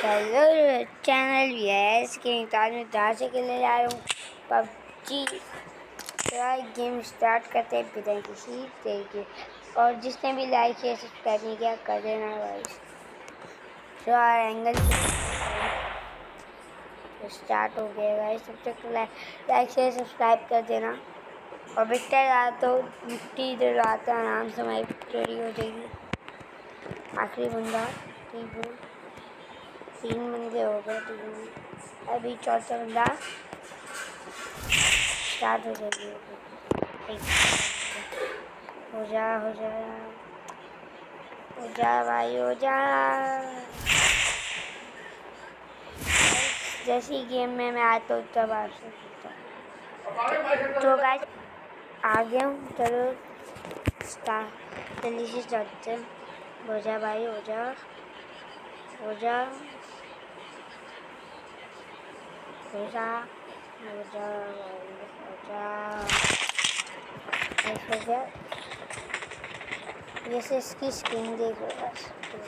Hello channel yes के इंसान में जहाँ से खेलने जा रहा हूँ पबजी। गेम स्टार्ट करते हैं बिना किसी तरीके। और जिसने भी लाइक किया सब्सक्राइब नहीं किया कर देना गाइस। एंगल स्टार्ट हो गया गाइस। सब तक लाइक शेयर सब्सक्राइब कर देना। और विक्टर आया तो मिट्टी इधर आता आराम से हमारी विक्टोरी हो जाएगी। आखिरी बंदा 3 बंदे हो गए। 3 अभी चौथा बंदा स्टार्ट हो जाएगी। हो जा भाई हो जा। जैसी गेम में मैं आता हूँ तब आपसे तो गाइस आ गया हूँ। चलो जल्दी से चलते हैं। हो जा भाई हो जा हो जा हो जा हो जा हो जा। जैसे इसकी स्क्रीन देखो बस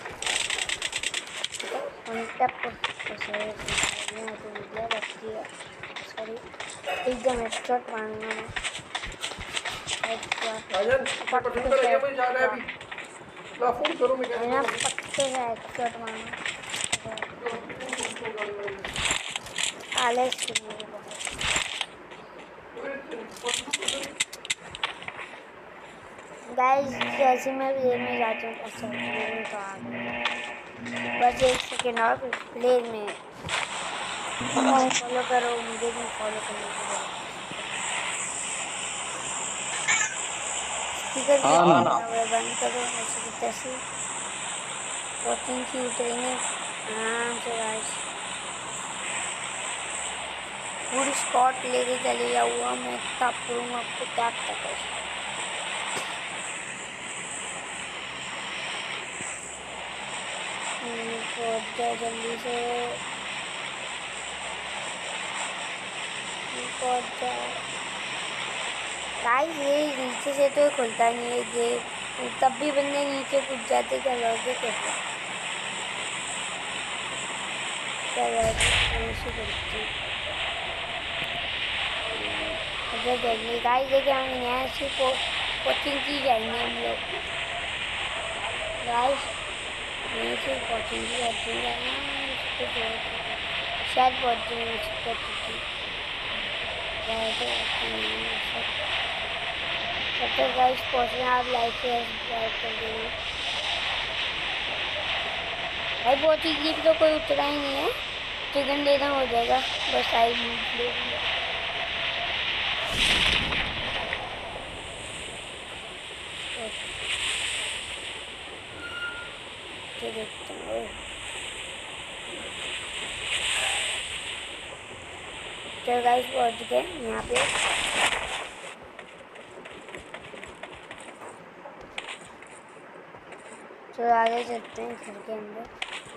सॉरी एकदम हेडशॉट मारूंगा मैं। पक्के से हेडशॉट मारूंगा। आलस गाइस जैसे मैं प्लेन में जाती हूँ अच्छा प्लेन में तो आ गया। बस 1 सेकेंड और प्लेन में फॉलो करो। मुझे भी फॉलो करने की स्पीकर बंद करो। ऐसे तैसे वॉचिंग की उतरेंगे आराम से गाइस। पूरी स्पॉट लेके चले जाऊँगा मैं। तब करूँगा आपको क्या पता है। पहुँच जाए जल्दी से पहुँच जाए गाइस। ये नीचे से तो खुलता नहीं है गेम। तब भी बंदे नीचे कूद जाते। क्या लॉजिक है क्या लॉजिक गाइस। देखिए हम यहाँ से कोचिंग की जाएंगे हम लोग गाइस। यहीं से कोचिंग की जाते हैं शायद बहुत तो गाइस पहुँचने आप लाइक सब्सक्राइब कर देना भाई। बहुत ही गेम तो कोई उतरा ही नहीं है। चिकन देना हो जाएगा बस। आई देखते हैं। तो गाइस पहुँच गए यहाँ पे। तो आगे चलते हैं घर के अंदर।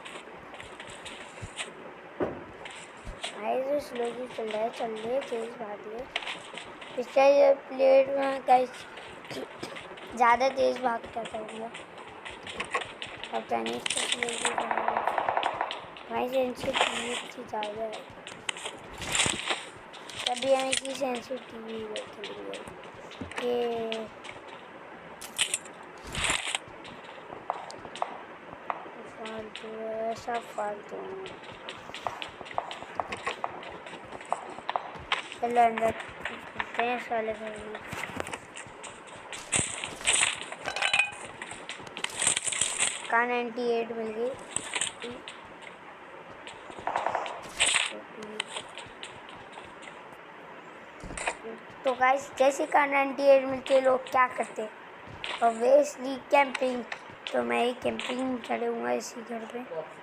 आए तो स्लो भी चल रहा है। चल रहे तेज भाग ले। पिछले प्लेट में गाइस ज़्यादा तेज भागता था मैं। पता नहीं भाई सेंसिटिव ज़्यादा है। तभी हमें की सेंसिटिव ये फालतू है सब फालतू। चलो अंदर वाले घर में का 98 मिल गई। तो गाइस जैसे का 98 मिलते लोग क्या करते ऑब्वियसली कैंपिंग। तो मैं ही कैंपिंग चढ़ूँगा इसी घर पे।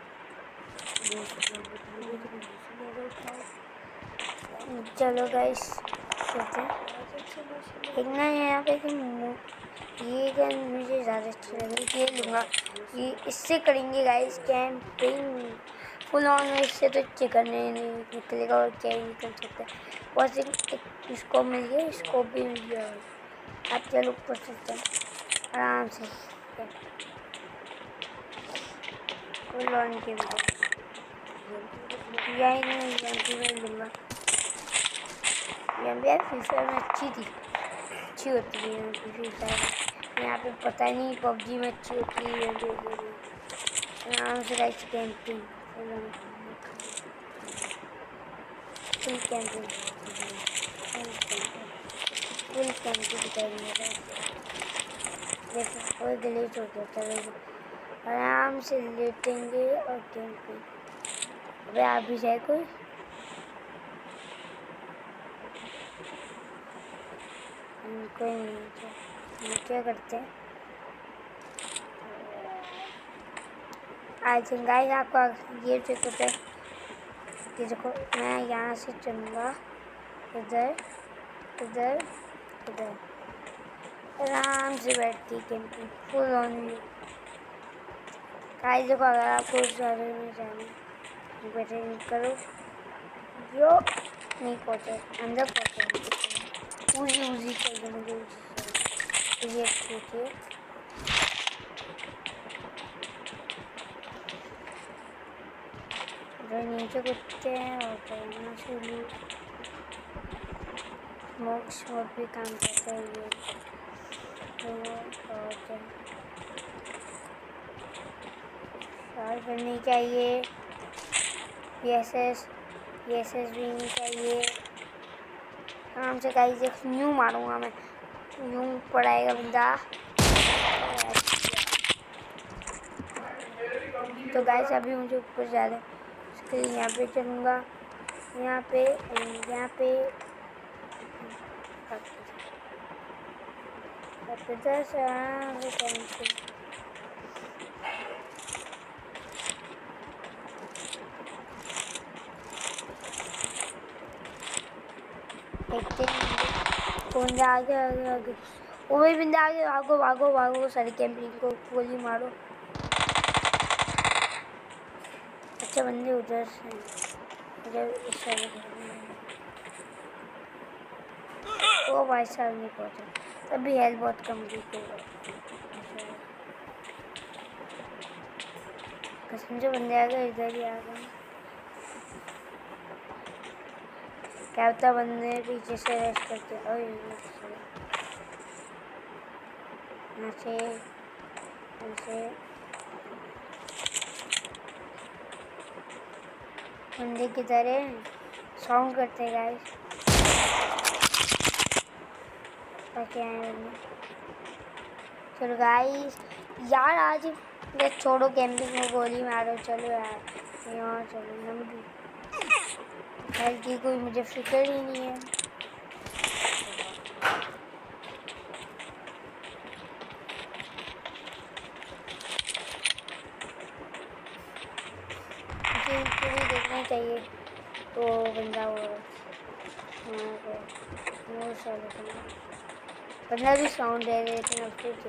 चलो गाइस चलते हैं। एक ना यहाँ पे ये गन मुझे ज़्यादा अच्छी लगी। ये लूँगा। ये इससे करेंगे गाइस कैंपिंग फुल ऑन। इससे तो चिकन नहीं निकलेगा और क्या ही निकल सकता है। बस एक स्कोप मिल गया। स्कोप भी मिल गया। अब चलो ऊपर चलते हैं आराम से फुल ऑन के यही नहीं एमपी में लूँगा। एमपी यार फ्री फायर में अच्छी होती है एमपी फ्री फायर। यहाँ पे पता नहीं पबजी में अच्छी होती है आराम से गाइस कैंपिंग फुल कैंपिंग करेंगे। देखो कोई ग्लिच हो गया, चलो आराम से लेटेंगे और कैंपिंग। अबे आप भी जाए कोई नहीं। हम क्या करते हैं आज गाइस आपका ये देखो मैं यहाँ से चलूँगा इधर इधर इधर आराम से बैठती camping full on view. Guys देखो अगर आपको उस जगह में जाना बैठे करो जो नहीं पहुँचे अंदर पहुँचे उजी चाहिए मुझे ये देखिए नीचे कूदते हैं और करना शुरू स्मोक भी काम करते हैं ये और करनी चाहिए ESS भी नहीं चाहिए। आराम से गाइस एक न्यू मारूंगा मैं यूं पड़ाएगा बंदा। तो गाइस अभी मुझे ऊपर जाना है इसके लिए यहाँ पे चलूँगा यहाँ पे बंदा आगे वो भी बंदा आगे भागो सारी कैंपिंग को गोली मारो। अच्छा बंदे उधर से इस साइड वो भाई साहब नहीं पहुँचा तभी हेल्थ बहुत कम थी कसम से बंदे आ गए इधर ही आ गए। क्या होता बंदे पीछे से रेस्ट करते और यहाँ से बंदे की तरह साउंड करते गाइस ताकि आए बंदे। चलो गाइस यार आज छोड़ो कैंपिंग में गोली मारो चलो यार यहाँ चलो नंबर हेल्थ की कोई मुझे फिक्र ही नहीं है। मुझे देखना चाहिए तो बंदा बंदा भी साउंड दे रहे थे फिर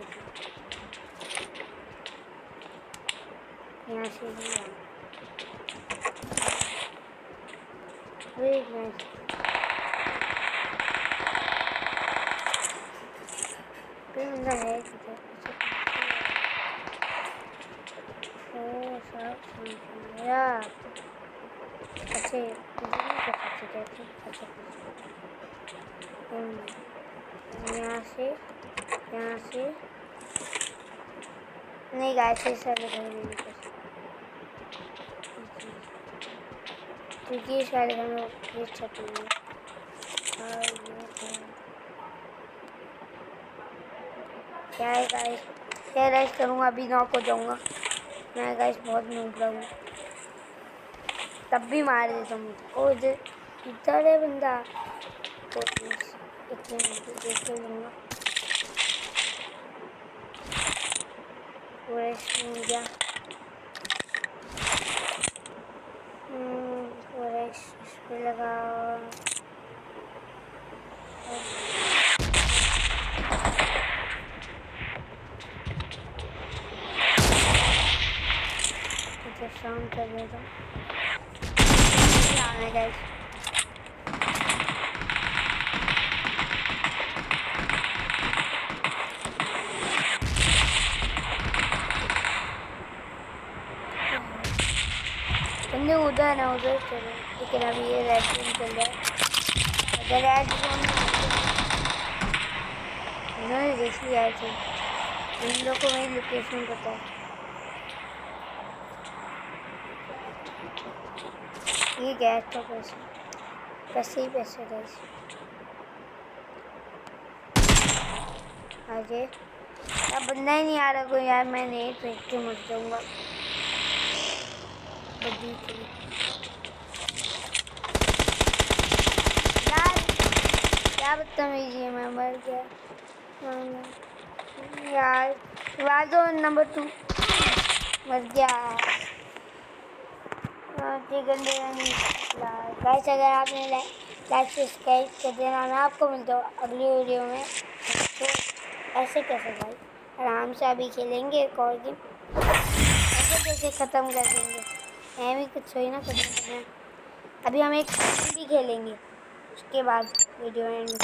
यहाँ से भी वेट मिनट कोई बंदा है किधर ओ सब यार अच्छे नहीं कर सकते कैसे अच्छा यहाँ से नहीं गाइस ऐसा नहीं कर सकते क्योंकि शायद हम लोग ये छत में क्या है गाइस क्या रेस्ट करूँगा अभी नॉक हो जाऊँगा मैं गाइस बहुत नूबड़ा हूँ तब भी मार देता हूँ। ओ इधर है बंदा इतने देख लूँगा रेस्ट मिल गया रेस्ट पे लगा साउंड कर देता हूँ आने गाइस बंदे उधर ना उधर चलो, लेकिन अभी ये रेड जोन चल रहा है। अगर रेड जोन इन्होंने देख लिया है तो इन लोग को मेरी लोकेशन पता है। ये गैस तो पैसे ही पैसे गैस आगे अब बंदा ही नहीं आ रहा कोई यार, मैं नहीं फेंक के मर जाऊंगा। यार क्या बदतमीजी है, मैं मर गया यार। वादो नंबर 2 मर गया। गाइस अगर आपने लाइक सब्सक्राइब कर देना, मैं आपको मिलता हूँ अगली वीडियो में। तो ऐसे कैसे भाई, आराम से अभी खेलेंगे एक और गेम, ऐसे कैसे ख़त्म कर देंगे, ऐਵੇਂ कुछ ही ना ख़त्म करना। अभी हम एक भी खेलेंगे, उसके बाद वीडियो एंड।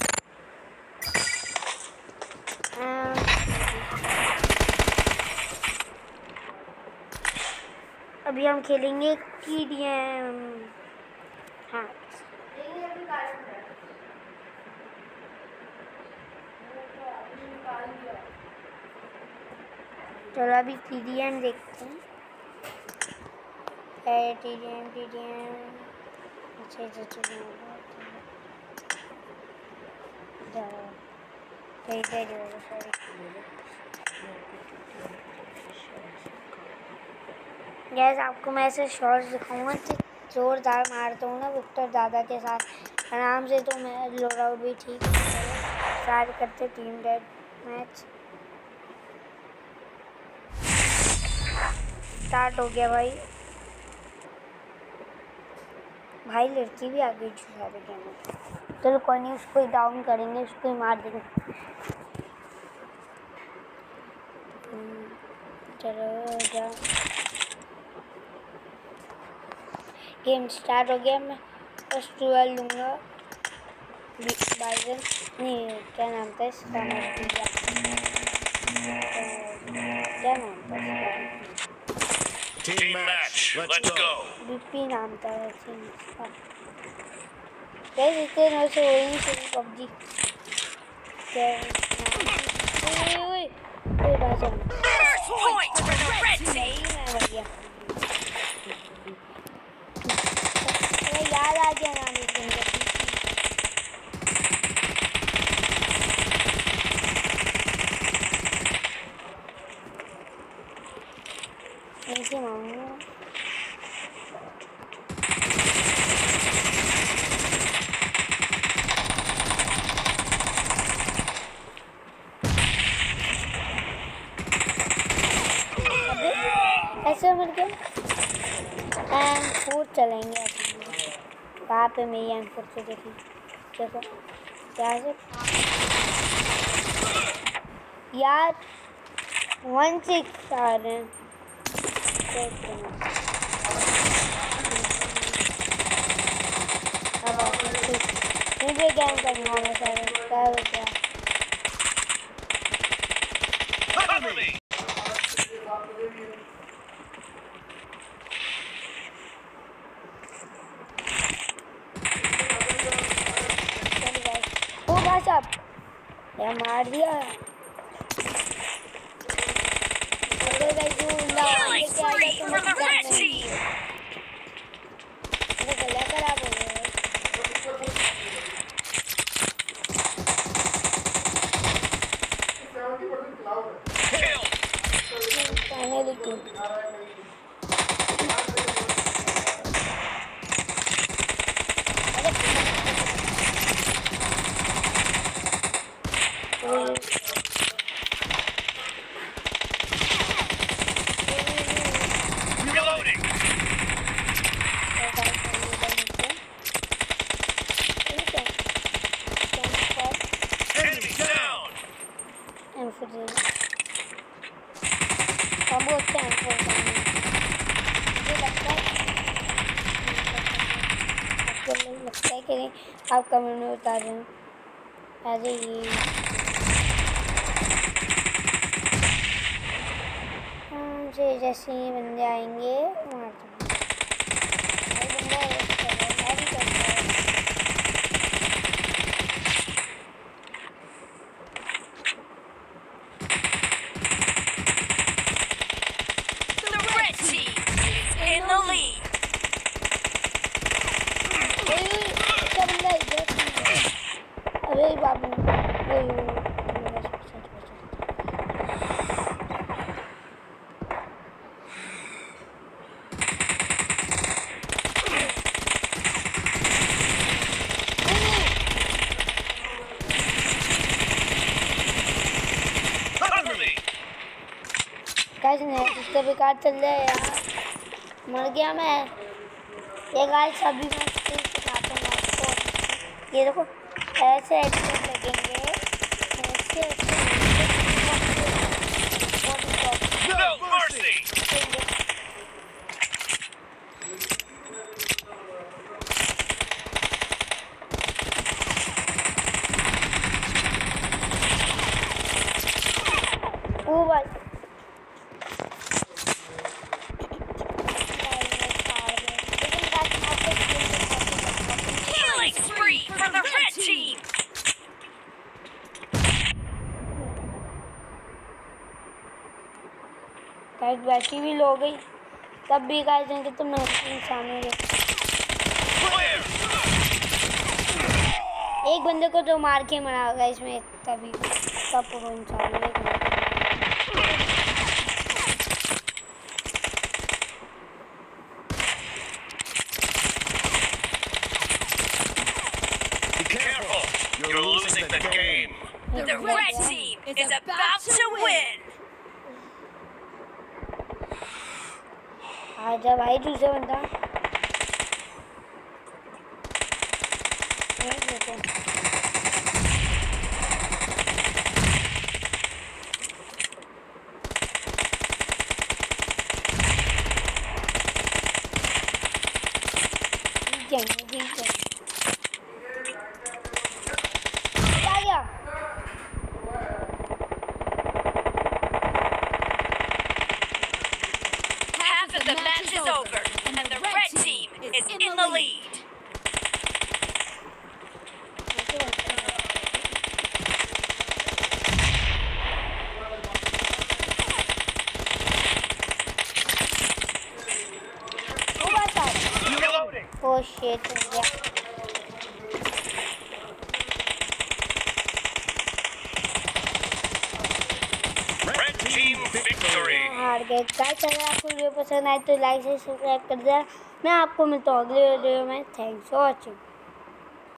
अभी हम खेलेंगे TDM। हाँ चलो अभी TDM देखते हैं। TDM गैस आपको मैं ऐसे शॉर्ट्स दिखाऊंगा कि जोरदार मारता हूँ ना विक्टर दादा के साथ आराम से। तो मैं लोड आउट भी ठीक है। स्टार्ट करते टीम डेड मैच। स्टार्ट हो गया भाई। भाई लड़की भी आ गई सारे गेम में। चलो कोई नहीं, उसको ही डाउन करेंगे, उसको ही मार देंगे। चलो जा, गेम स्टार्ट हो गया। मैं फर्स्ट 12 लूँगा। बाइजन नहीं, क्या नाम था इसका, क्या नाम था Team match, let's go. BP नाम था इसका। इतने दिनों से हो ही नहीं चली पबजी। याद आ गया नाम ऐसे मांगूंगा। ऐसे मिल गया। M4 चलेंगे वहाँ पे। मेरी M4 से देखी, देखो क्या से यार 1-6 आ रहे हैं। मुझे गेम करना है सारे क्या बचा। ओ भाई साहब यार मार दिया। गला खराब हो गया। लगता है कि नहीं आप कमेंट में बता दें। अरे ये मुझे जैसे ही बंदे आएंगे मार दूँगा। in the lead. अरे बाबू गाइस नेट बेकार चल रहा है यार, मर गया मैं। ये गाइस अभी मैं सिखाता हूँ आपको, ये देखो ऐसे ऐसे लगेंगे, ऐसे No mercy. ओ भाई Killing spree for the red team. Guys battery भी लो गई, तब भी गाइस इनके तो महत्वपूर्ण इंसान है। एक बंदे को तो मार के मरा गया इसमें, तभी तब पूरा इंसान है। Be careful. You're losing the game. The red team is about to win. आजा भाई दूसरा बंदा। Half of the match is over, and the red team is in the lead. Reloading. Oh shit, yeah. Red team victory. हार गए guys. अगर आपको video पसंद आए तो लाइक से सब्सक्राइब कर दिया। मैं आपको मिलता हूँ अगले वीडियो में। Thanks for watching.